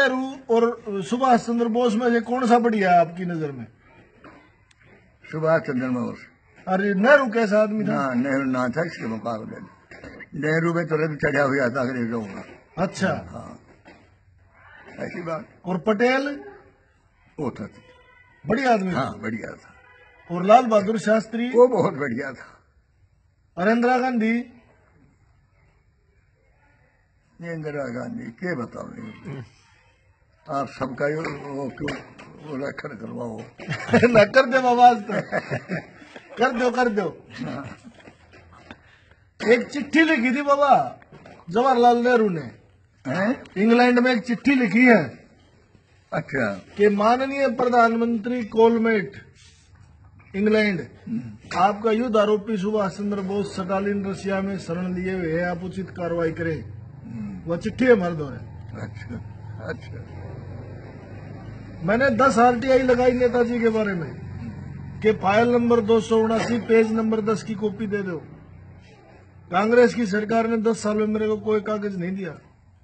नेहरू और सुभाष चंद्र बोस में से कौन सा बढ़िया है आपकी नजर में? सुभाष चंद्र बोस। अरे नेहरू कैसा आदमी था? ना, नेहरू ना था इसके मुकाबले। नेहरू में तुरंत चढ़ा हुआ था अंग्रेजों का। अच्छा। हाँ, ऐसी बात। और पटेल? वो था बढ़िया आदमी। हाँ, बढ़िया था। और लाल बहादुर शास्त्री? वो बहुत बढ़िया था। और इंदिरा गांधी? इंदिरा गांधी के बताओ नहीं, आप सबका वो क्यों वो लखन करवाओ। न कर दो आवाज तो कर दो। एक चिट्ठी लिखी थी बाबा जवाहरलाल नेहरू ने, इंग्लैंड में एक चिट्ठी लिखी है। अच्छा। कि माननीय प्रधानमंत्री कोलमेट इंग्लैंड, आपका युद्ध आरोपी सुभाष चंद्र बोस स्टालिन रशिया में शरण लिए हुए है, आप उचित कार्रवाई करें। वह चिट्ठी है हमारे द्वारा। अच्छा अच्छा। मैंने 10 RTI लगाई नेताजी के बारे में कि फाइल नंबर 279 पेज नंबर 10 की कॉपी दे दो। कांग्रेस की सरकार ने 10 साल में मेरे को कोई कागज नहीं दिया।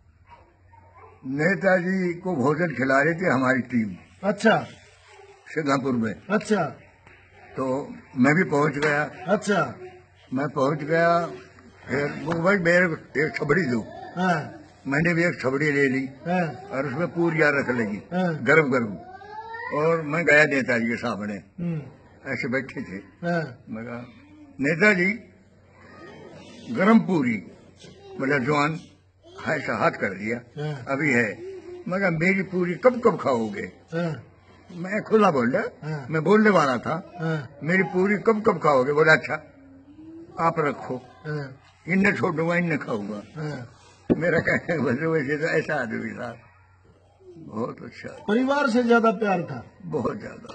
नेताजी को भोजन खिला रही थी हमारी टीम। अच्छा। सिंगापुर में। अच्छा। तो मैं भी पहुंच गया। अच्छा। मैं पहुंच गया, फिर वो भाई मेरे को एक छबड़ी दो। हाँ। मैंने भी एक छबड़ी ले ली। हाँ। और उसमें पूरियां रख लगी। हाँ। गरम गरम। और मैं गया नेताजी के सामने, ऐसे बैठे थे। हाँ। मैं कहा, नेताजी गरम पूरी, बोला जवान ऐसा हाथ कर दिया। हाँ। अभी है। मैं कहा मेरी पूरी कब कब खाओगे? हाँ। मैं खुला बोल रहा। हाँ। मैं बोलने वाला था। हाँ। मेरी पूरी कब कब खाओगे? बोला अच्छा आप रखो, हाँ। इन्हें छोड़ दूंगा, इन्हें खाऊंगा। हाँ। मेरा कहने बोले वैसे तो ऐसा आदमी था, बहुत अच्छा। परिवार से ज्यादा प्यार था? बहुत ज्यादा।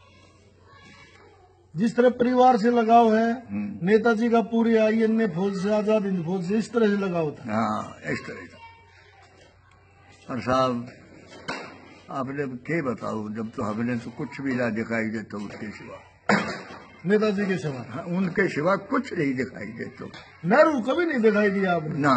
और जिस तरह परिवार से लगाव है नेताजी का पूरी INA फौज से, आजाद हिंद फौज से, इस तरह से लगाव था। हाँ, इस तरह का। और साहब आपने क्या बताओ, जब तो हमने तो कुछ भी ना दिखाई देता उसके सिवा। नेताजी के सिवा? हाँ, उनके सिवा कुछ नहीं दिखाई देता। नेहरू कभी नहीं दिखाई दिया आपने? ना,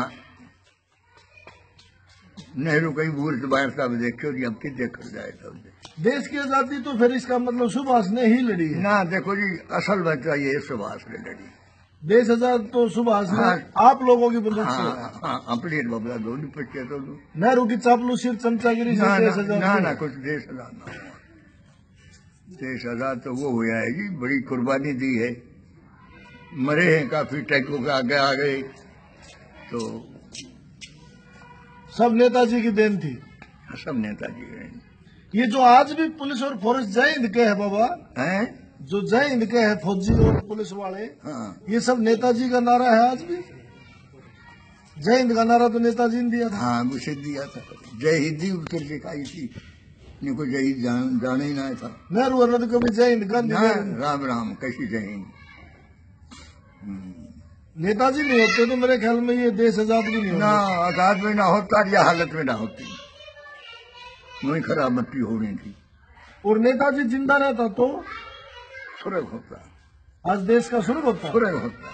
नेहरू कहीं भूल से बाहर साहब देखो जी, अब किस देखा जाएगा। देश की आजादी तो फिर इसका मतलब सुभाष ने ही लड़ी है ना। देखो जी, असल बच्चा ये सुभाष ने लड़ी। देश आजाद तो सुभाष ने आप लोगों की मदद से। हाँ, अपनी बाबला दोनों पच्चे तो नेहरू की चापलूसी चमचागिरी से देश आजाद ना कुछ देश आजाद ना हुआ। देश आजाद तो वो हुआ है जी, बड़ी कुर्बानी दी है, मरे हैं काफी, टैंकों के आगे आ गए, तो सब नेताजी की देन थी। सब नेताजी हैं। ये जो आज भी पुलिस और फौज जय हिंद के है बाबा, हैं जो जय हिंद के है फौजी और पुलिस वाले, हाँ। ये सब नेताजी का नारा है आज भी। जय हिंद का नारा तो नेताजी ने दिया था। हाँ, उसे दिया था। जय हिंदी उत्तर सिखाई थी, इनको जय हिंद जाने ही ना था। नेहरू और को भी जय हिंद का राम राम कैसी जय हिंद। नेताजी नहीं होते तो मेरे ख्याल में ये देश आजाद भी नहीं ना, होता। आजाद में ना होता या हालत में ना होती, वही खराब मट्टी होनी थी। और नेताजी जिंदा रहता तो स्वर्ग होता, आज देश का स्वर्ग होता। स्वर्ग होता।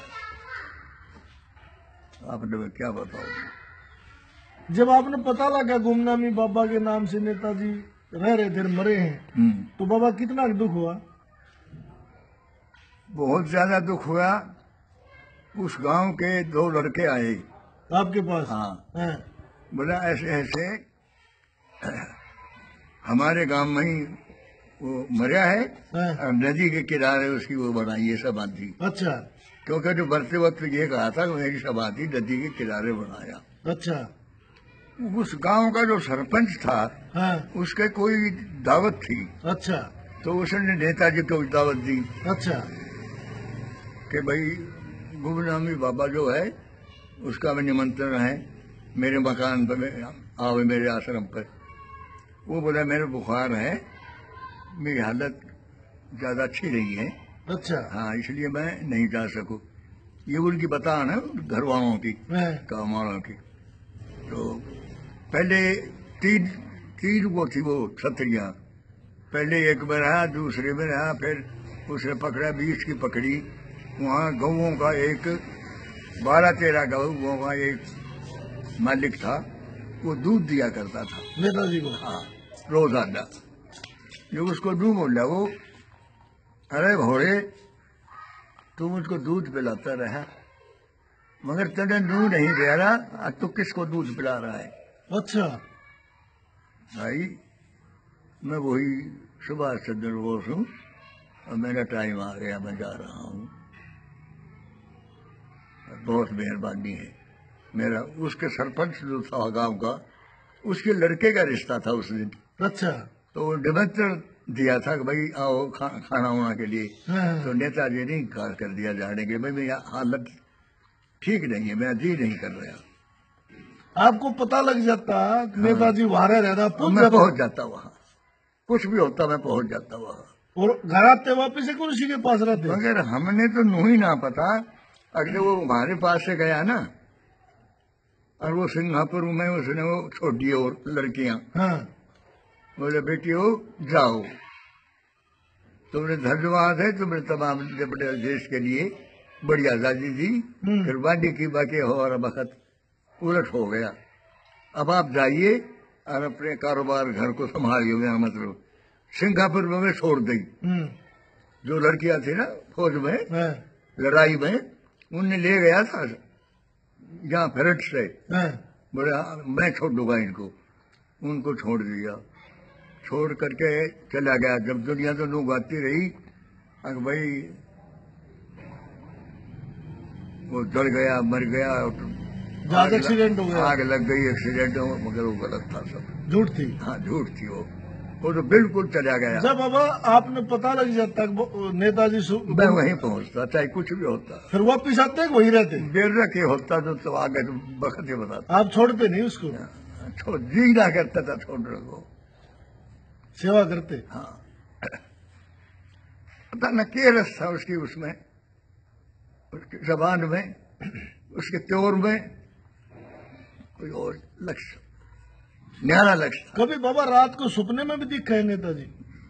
आपने मैं क्या बताऊं। जब आपने पता लगा गुमनामी बाबा के नाम से नेताजी रह रहे थे, मरे हैं, तो बाबा कितना दुख हुआ? बहुत ज्यादा दुख हुआ। उस गांव के 2 लड़के आए आपके पास? हाँ। बोला ऐसे ऐसे हमारे गांव में ही वो मरा है, और नदी के किनारे उसकी वो बनाई है समाधि। अच्छा। क्योंकि जो मरते वक्त ये कहा था कि मेरी समाधि नदी के किनारे बनाया। अच्छा। उस गांव का जो सरपंच था, उसके कोई दावत थी। अच्छा। तो उसने नेताजी को दावत दी। अच्छा। कि भाई गुमनामी बाबा जो है उसका भी निमंत्रण है, मेरे मकान पर आओ, मेरे आश्रम पर। वो बोला मेरे बुखार है, मेरी हालत ज्यादा अच्छी नहीं है। अच्छा। हाँ, इसलिए मैं नहीं जा सकूं। ये उनकी बतान है घर वालों की, काम वालों की। तो पहले तीन वो थी वो छतरियां, पहले एक में रहा, दूसरे में रहा, फिर उसने पकड़ा, 20 की पकड़ी। वहाँ गऊओं का एक 12-13 गऊओं का एक मालिक था, वो दूध दिया करता था। नेताजी को। हाँ, रोजाना। जो उसको दूध बोला वो, अरे घोड़े तू मुझको दूध पिलाता रहा, मगर तेने दूध नहीं पिला रहा, आज तो किसको दूध पिला रहा है? अच्छा। भाई मैं वही सुभाष चंद्र बोस हूँ और मेरा टाइम आ गया, मैं जा रहा हूँ। बहुत मेहरबानी है। मेरा उसके सरपंच जो था गांव का, उसके लड़के का रिश्ता था उस दिन। अच्छा। तो वो निमंत्रण दिया था कि भाई आओ खाना वाना के लिए। हाँ। तो नेताजी ने इनकार कर दिया जाने के, भाई मेरी हालत ठीक नहीं है, मैं जी नहीं कर रहा। आपको पता लग जाता नेताजी वहां रहता, मैं पहुंच जाता वहां, कुछ भी होता मैं पहुंच जाता वहां। और घर आते वापिस से उसी के पास रहते। मगर हमने तो नू ही ना पता, अगर वो हमारे पास से गया ना, और वो सिंगापुर में उसने वो छोड़ी और लड़कियां, हाँ। बोले बेटियों जाओ, तुमने धन्यवाद है, तुमने तमाम अपने देश के लिए बड़ी आजादी दी, कुर्बानी की, बाकी हमारा वक्त उलट हो गया। अब आप जाइए और अपने कारोबार घर को संभालिए। मेरा मतलब सिंगापुर में मैं छोड़ दी। जो लड़कियां थी ना फौज में, लड़ाई में, उनने ले गया था यहाँ फ्रंट से, बोले मैं छोड़ दूंगा इनको, उनको छोड़ दिया। छोड़ करके चला गया। जब दुनिया तो लोग आती रही, अगर भाई वो जल गया, मर गया, जहाज एक्सीडेंट हो गया, आग लग गई, एक्सीडेंट हो, मगर वो गलत था सब, झूठ थी। हाँ झूठ थी वो तो बिल्कुल चला गया। जब बाबा आपने पता लग जाता नेताजी मैं वहीं पहुंचता, चाहे कुछ भी होता। फिर वापिस आते वहीं रहते? देर रखे होता तो आगे तो बखत ही बताता। आप छोड़ते नहीं उसको? छोड़ जी ना करता था, छोड़ रखो, सेवा करते। हाँ। पता न क्या रस था उसकी, उसमें, उसकी जबान में, उसके त्योर में कोई और लक्ष्य, न्यारा लक्ष्य था। कभी बाबा रात को सपने में भी दिखा है नेताजी?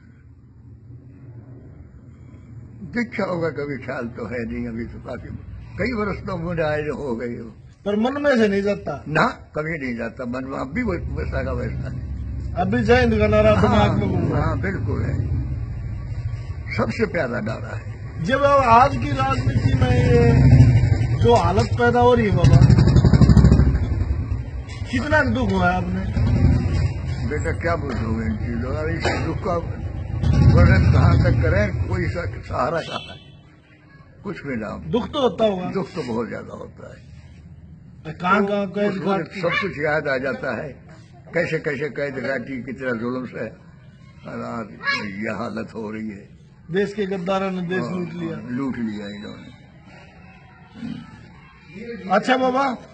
दिखा होगा कभी, ख्याल तो है नहीं अभी, तो काफी कई वर्ष तो मुझे आए हो गई हो, पर मन में से नहीं जाता ना, कभी नहीं जाता मन में। अब भी वैसा का वैसा है, अभी जय हिंद का नारा दिमाग में घूम रहा है। हाँ बिल्कुल है, सबसे प्यारा नारा है। जब आज की राजनीति में ये जो हालत पैदा हो रही है बाबा, कितना दुख हुआ है आपने? बेटा क्या बोलोगे इन चीजों का, इस दुख का वर्णन कहाँ तक करें, कोई सहारा कहाँ है, कुछ भी ना। दुख तो होता होगा, दुख तो बहुत ज्यादा होता है। कहाँ कहाँ कैद काट, सब कुछ याद आ जाता है, कैसे कैसे कैद काटी, कितना जुल्म से यह हालत हो रही है। देश के गद्दारों ने देश लूट लिया इन्होंने। अच्छा बाबा,